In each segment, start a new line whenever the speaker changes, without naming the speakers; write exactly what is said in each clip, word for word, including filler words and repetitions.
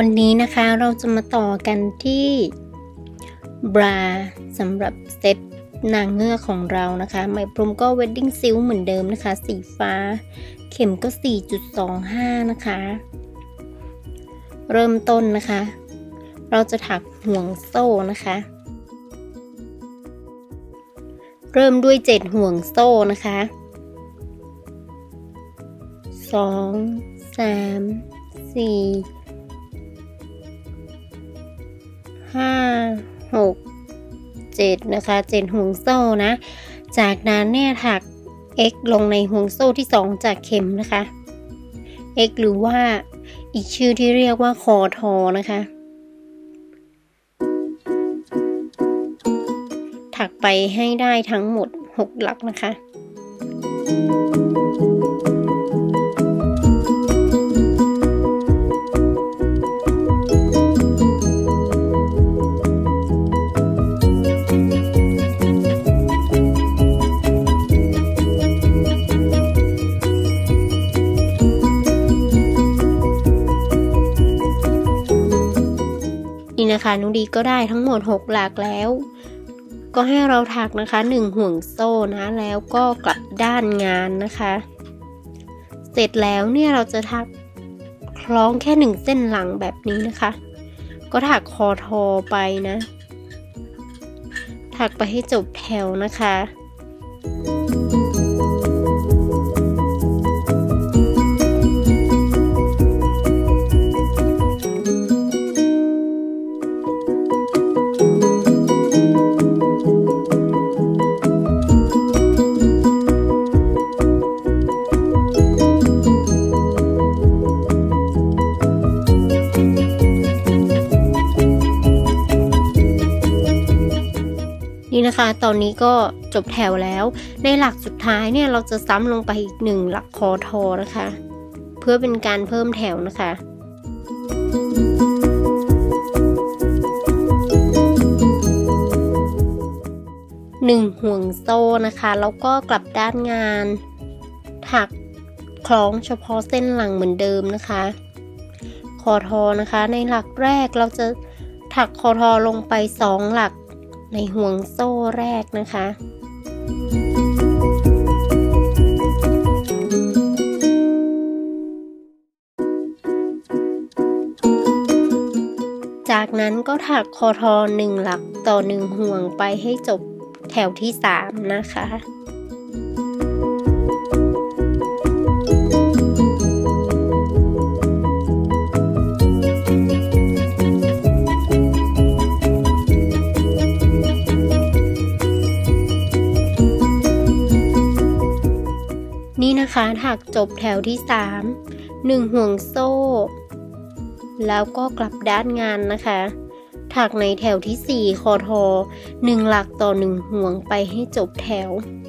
วันนี้นะคะเราจะมาต่อกันที่บราสำหรับเซตนางเงือกของเรานะคะไหมพรมก็ Wedding Silk เหมือนเดิมนะคะสีฟ้าเข็มก็ สี่จุดสองห้า นะคะเริ่มต้นนะคะเราจะถักห่วงโซ่นะคะเริ่มด้วยเจ็ดห่วงโซ่นะคะสอง สาม สี่ ห้า หก เจ็ดนะคะเจ็ดห่วงโซ่นะจากนั้นเนี่ยถัก x ลงในห่วงโซ่ที่สองจากเข็มนะคะ x หรือว่าอีกชื่อที่เรียกว่าคอทอนะคะถักไปให้ได้ทั้งหมดหกหลักนะคะนี่นะคะนุดีก็ได้ทั้งหมดหกหลักแล้วก็ให้เราถักนะคะหนึ่งห่วงโซ่นะแล้วก็กลับด้านงานนะคะเสร็จแล้วเนี่ยเราจะถักคล้องแค่หนึ่งเส้นหลังแบบนี้นะคะก็ถักคอทอไปนะถักไปให้จบแถวนะคะนี่นะคะตอนนี้ก็จบแถวแล้วในหลักสุดท้ายเนี่ยเราจะซ้ำลงไปอีกหนึ่งหลักคอทอนะคะเพื่อเป็นการเพิ่มแถวนะคะหนึ่งห่วงโซ่นะคะแล้วก็กลับด้านงานถักคล้องเฉพาะเส้นหลังเหมือนเดิมนะคะคอทอนะคะในหลักแรกเราจะถักคอทอลงไปสองหลักในห่วงโซ่แรกนะคะจากนั้นก็ถักคอทอหนึ่งหลักต่อหนึ่งห่วงไปให้จบแถวที่สามนะคะนี่นะคะถักจบแถวที่สามหนึ่งห่วงโซ่แล้วก็กลับด้านงานนะคะถักในแถวที่สี่คอทอหนึ่งหลักต่อหนึ่งห่วงไปให้จบแถว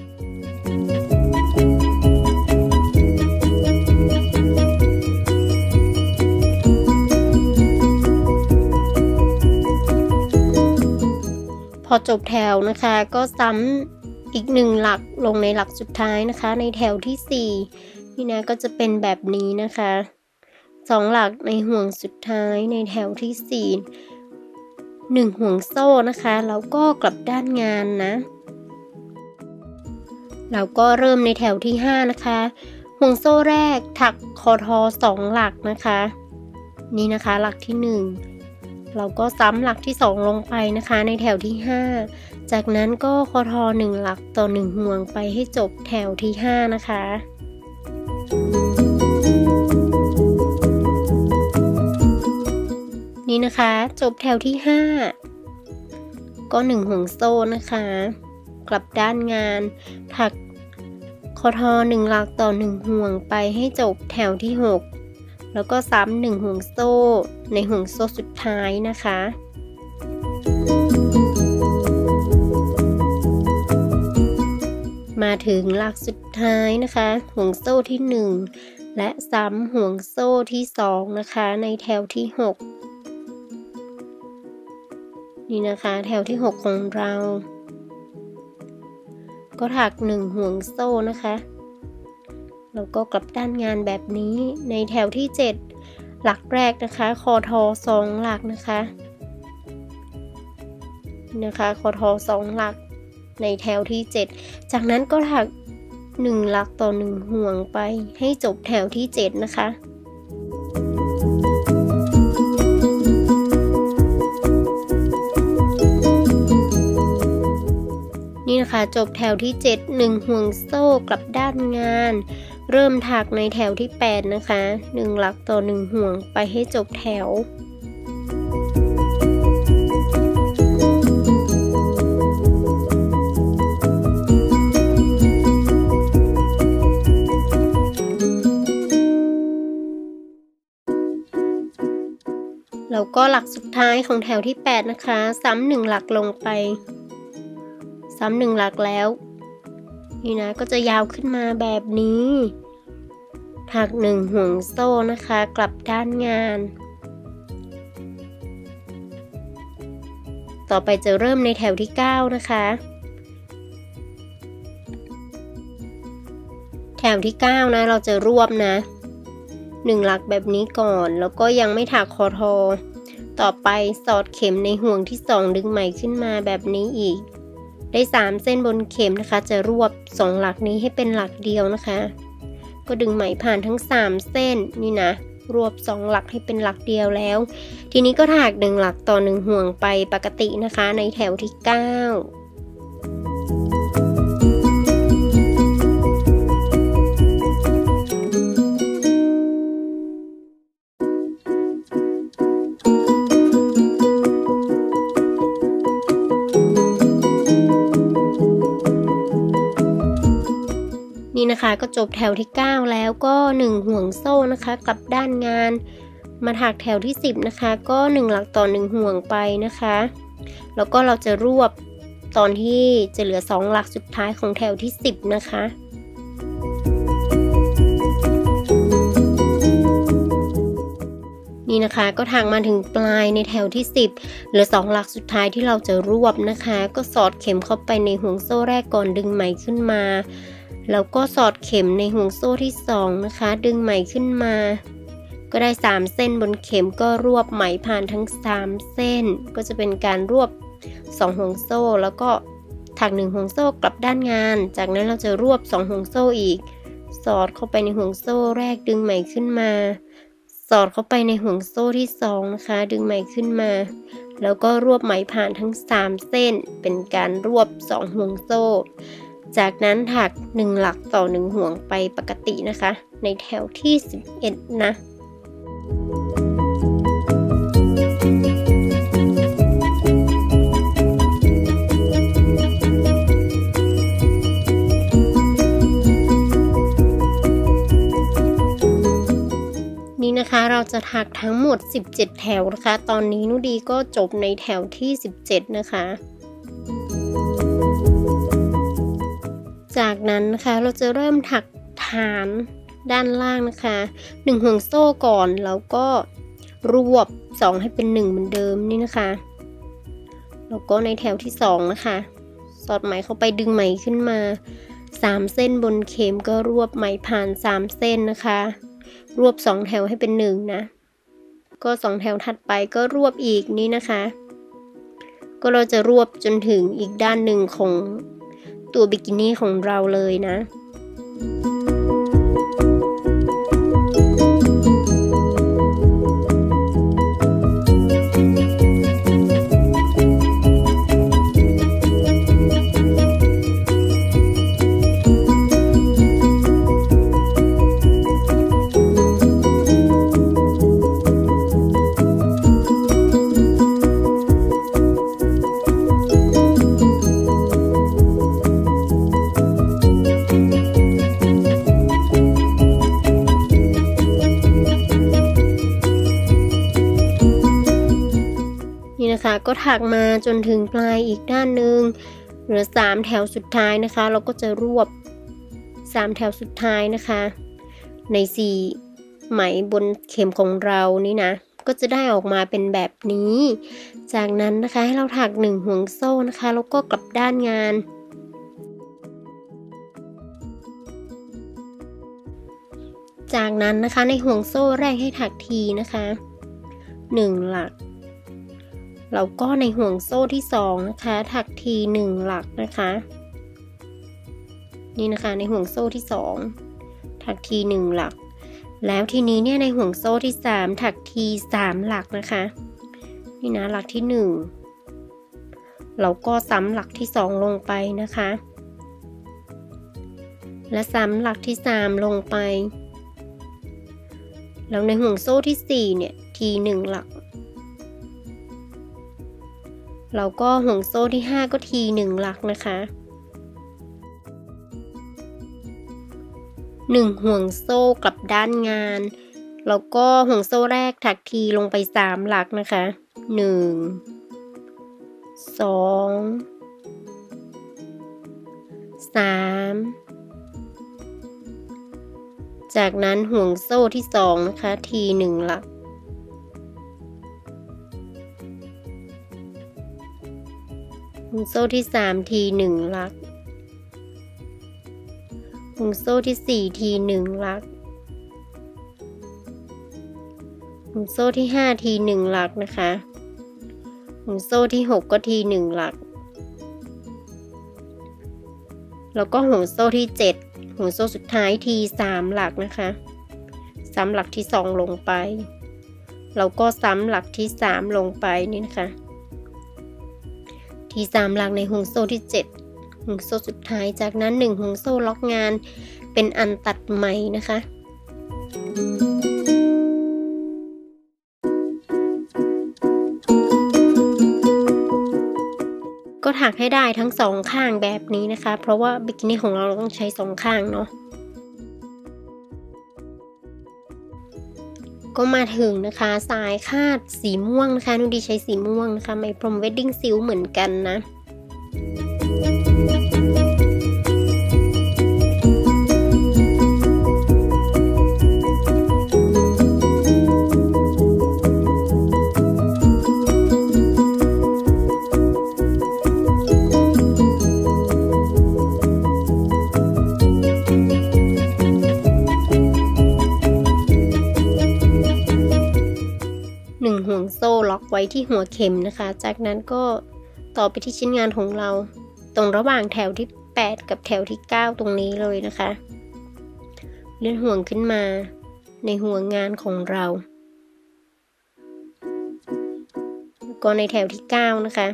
พอจบแถวนะคะก็ซ้ำอีกหนึ่งหลักลงในหลักสุดท้ายนะคะในแถวที่สี่นี่นะก็จะเป็นแบบนี้นะคะสองหลักในห่วงสุดท้ายในแถวที่สี่หนึ่งห่วงโซ่นะคะแล้วก็กลับด้านงานนะแล้วก็เริ่มในแถวที่ห้านะคะห่วงโซ่แรกถักคอทอสองหลักนะคะนี่นะคะหลักที่หนึ่งเราก็ซ้ำหลักที่สองลงไปนะคะในแถวที่ห้าจากนั้นก็คอทอหนึ่งหลักต่อหนึ่งห่วงไปให้จบแถวที่ห้านะคะนี่นะคะจบแถวที่ห้าก็หนึ่งห่วงโซ่นะคะกลับด้านงานถักคอทอหนึ่งหลักต่อหนึ่งห่วงไปให้จบแถวที่หกแล้วก็ซ้ำหนึ่งห่วงโซ่ในห่วงโซ่สุดท้ายนะคะมาถึงหลักสุดท้ายนะคะห่วงโซ่ที่หนึ่งและซ้ำห่วงโซ่ที่สองนะคะในแถวที่หกนี่นะคะแถวที่หกของเราก็ถักหนึ่งห่วงโซ่นะคะ แล้วก็กลับด้านงานแบบนี้ในแถวที่เจ็ดหลักแรกนะคะคอทอสองหลักนะคะนะคะคอทอสองหลักในแถวที่เจ็ดจากนั้นก็ถักหนึ่งหลักต่อหนึ่งห่วงไปให้จบแถวที่เจ็ดนะคะนี่นะคะจบแถวที่เจ็ด หนึ่งห่วงโซ่กลับด้านงานเริ่มถักในแถวที่แปดนะคะหนึ่งหลักต่อหนึ่งห่วงไปให้จบแถวแล้วก็หลักสุดท้ายของแถวที่แปดนะคะซ้ำหนึ่งหลักลงไปซ้ำหนึ่งหลักแล้วนี่นะก็จะยาวขึ้นมาแบบนี้ถักหนึ่งห่วงโซ่นะคะกลับด้านงานต่อไปจะเริ่มในแถวที่เก้านะคะแถวที่เก้านะเราจะรวบนะหนึ่งหลักแบบนี้ก่อนแล้วก็ยังไม่ถักคอทอต่อไปสอดเข็มในห่วงที่สองดึงไหมขึ้นมาแบบนี้อีกได้สามเส้นบนเข็มนะคะจะรวบสองหลักนี้ให้เป็นหลักเดียวนะคะก็ดึงไหมผ่านทั้งสามเส้นนี่นะรวบสองหลักให้เป็นหลักเดียวแล้วทีนี้ก็ถักหนึ่งหลักต่อหนึ่งห่วงไปปกตินะคะในแถวที่เก้านี่นะคะก็จบแถวที่เก้าแล้วก็หนึ่งห่วงโซ่นะคะกลับด้านงานมาถักแถวที่สิบนะคะก็หนึ่งหลักต่อหนึ่งห่วงไปนะคะแล้วก็เราจะรวบตอนที่จะเหลือสองหลักสุดท้ายของแถวที่สิบนะคะนี่นะคะก็ถักมาถึงปลายในแถวที่สิบเหลือสองหลักสุดท้ายที่เราจะรวบนะคะก็สอดเข็มเข้าไปในห่วงโซ่แรกก่อนดึงไหมขึ้นมาแล้วก็สอดเข็มในห่วงโซ่ที่สองนะคะดึงไหมขึ้นมาก็ได้สามเส้นบนเข็มก็รวบไหมผ่านทั้งสามเส้นก็จะเป็นการรวบสองห่วงโซ่แล้วก็ถักหนึ่งห่วงโซ่กลับด้านงานจากนั้นเราจะรวบสองห่วงโซ่อีกสอดเข้าไปในห่วงโซ่แรกดึงไหมขึ้นมาสอดเข้าไปในห่วงโซ่ที่สองนะคะดึงไหมขึ้นมาแล้วก็รวบไหมผ่านทั้งสามเส้นเป็นการรวบสองห่วงโซ่จากนั้นถักหนึ่งหลักต่อหนึ่งห่วงไปปกตินะคะในแถวที่สิบเอ็ดนะนี่นะคะเราจะถักทั้งหมดสิบเจ็ดแถวนะคะตอนนี้นุดีก็จบในแถวที่สิบเจ็ดนะคะจากนั้นนะคะเราจะเริ่มถักฐานด้านล่างนะคะหนึ่งห่วงโซ่ก่อนแล้วก็รวบสองให้เป็นหนึ่งเหมือนเดิมนี่นะคะแล้วก็ในแถวที่สองนะคะสอดไหมเข้าไปดึงไหมขึ้นมาสามเส้นบนเข็มก็รวบไหมผ่านสามเส้นนะคะรวบสองแถวให้เป็นหนึ่งนะก็สองแถวถัดไปก็รวบอีกนี่นะคะก็เราจะรวบจนถึงอีกด้านหนึ่งของตัวบิกินี่ของเราเลยนะ นะคะก็ถักมาจนถึงปลายอีกด้านหนึ่งเหลือสามแถวสุดท้ายนะคะเราก็จะรวบสามแถวสุดท้ายนะคะในสี่ไหมบนเข็มของเรานี่นะก็จะได้ออกมาเป็นแบบนี้จากนั้นนะคะให้เราถักหนึ่งห่วงโซ่นะคะแล้วก็กลับด้านงานจากนั้นนะคะในห่วงโซ่แรกให้ถักทีนะคะหนึ่งหลักแล้วก็ในห่วงโซ่ที่สองนะคะถักทีหนึ่งหลักนะคะนี่นะคะในห่วงโซ่ที่สองถักทีหนึ่งหลักแล้วทีนี้เนี่ยในห่วงโซ่ที่สามถักทีสามหลักนะคะนี่นะหลักที่หนึ่งแล้วก็ซ้ำหลักที่สองลงไปนะคะและซ้ำหลักที่สามลงไปแล้วในห่วงโซ่ที่สี่เนี่ยทีหนึ่งหลักแล้วก็ห่วงโซ่ที่ห้าก็ทีหนึ่งหลักนะคะหนึ่งห่วงโซ่กลับด้านงานแล้วก็ห่วงโซ่แรกถักทีลงไปสามหลักนะคะหนึ่ง สอง สามจากนั้นห่วงโซ่ที่สองนะคะทีหนึ่งหลักห่วงโซ่ที่สามทีหนึ่งหลักห่วงโซ่ที่สี่ทีหนึ่งหลักห่วงโซ่ที่ห้าทีหนึ่งหลักนะคะห่วงโซ่ที่หกก็ทีหนึ่งหลักแล้วก็ห่วงโซ่ที่เจ็ดห่วงโซ่สุดท้ายทีสามหลักนะคะซ้ำหลักที่สองลงไปแล้วก็ซ้ำหลักที่สามลงไปนี่นะคะทีสามหลักในห่วงโซ่ที่เจ็ดห่วงโซ่สุดท้ายจากนั้นหนึ่งห่วงโซ่ล็อกงานเป็นอันตัดไหมนะคะก็ถักให้ได้ทั้งสองข้างแบบนี้นะคะเพราะว่าบิกินี่ของเราเราต้องใช้สองข้างเนาะก็มาถึงนะคะสายคาดสีม่วงนะคะนุดีใช้สีม่วงนะคะไหมพรมเวดดิ้งซิลเหมือนกันนะหนึ่งห่วงโซ่ล็อกไว้ที่หัวเข็มนะคะจากนั้นก็ต่อไปที่ชิ้นงานของเราตรงระหว่างแถวที่แปดกับแถวที่เก้าตรงนี้เลยนะคะเลื่อนห่วงขึ้นมาในห่วงงานของเราแล้วก็ในแถวที่เก้านะคะ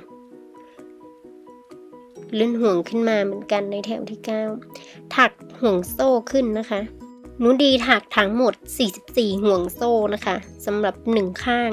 เลื่อนห่วงขึ้นมาเหมือนกันในแถวที่เก้าถักห่วงโซ่ขึ้นนะคะหนูดีถักทั้งหมดสี่สิบสี่ห่วงโซ่นะคะสำหรับหนึ่งข้าง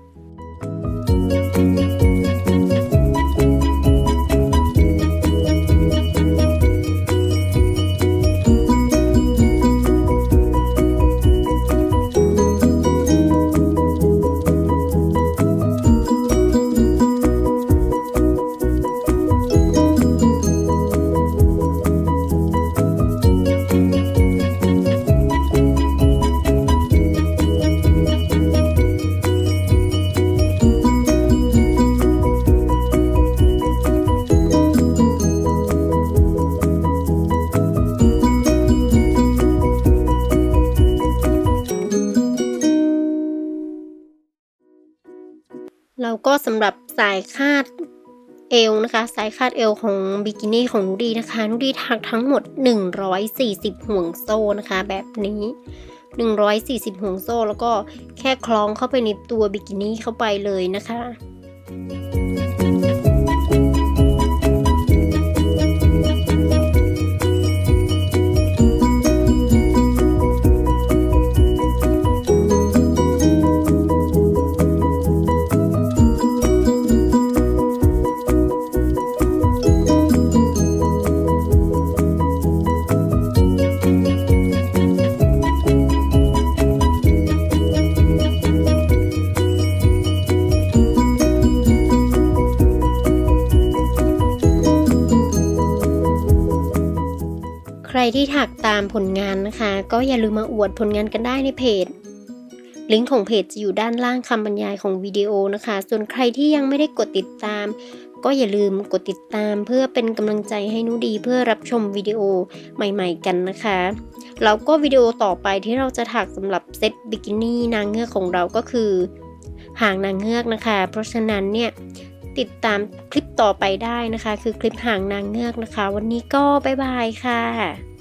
เราก็สำหรับสายคาดเอวนะคะสายคาดเอวของบิกินี่ของนุดีนะคะนุดีถักทั้งหมดหนึ่งร้อยสี่สิบห่วงโซ่นะคะแบบนี้หนึ่งร้อยสี่สิบห่วงโซ่แล้วก็แค่คล้องเข้าไปในตัวบิกินี่เข้าไปเลยนะคะใครที่ถักตามผลงานนะคะก็อย่าลืมมาอวดผลงานกันได้ในเพจลิงก์ของเพจจะอยู่ด้านล่างคำบรรยายของวิดีโอนะคะส่วนใครที่ยังไม่ได้กดติดตามก็อย่าลืมกดติดตามเพื่อเป็นกำลังใจให้นุดีเพื่อรับชมวิดีโอใหม่ๆกันนะคะแล้วก็วิดีโอต่อไปที่เราจะถักสำหรับเซตบิกินี่นางเงือกของเราก็คือหางนางเงือกนะคะเพราะฉะนั้นเนี่ยติดตามคลิปต่อไปได้นะคะคือคลิปหางนางเงือกนะคะวันนี้ก็บ๊ายบายค่ะ